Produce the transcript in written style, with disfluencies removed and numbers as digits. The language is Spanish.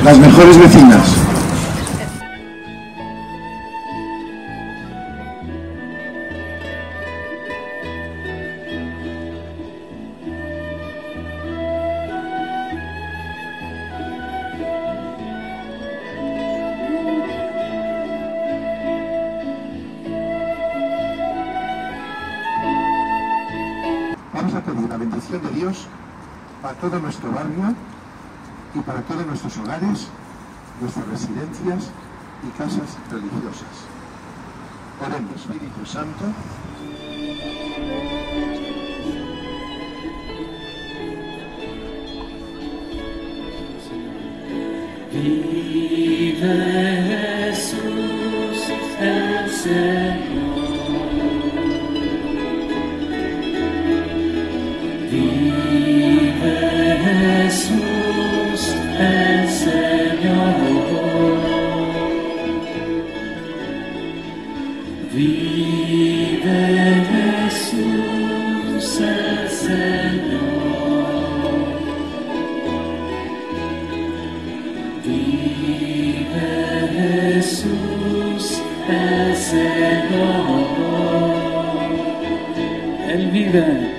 las mejores vecinas. Vamos a pedir la bendición de Dios para todo nuestro barrio y para todos nuestros hogares, nuestras residencias y casas religiosas. Oremos, Espíritu Santo. Vive Jesús el Señor. Vive Jesús el Señor. Vive Jesús el Señor. Vive Jesús el Señor. Él vive.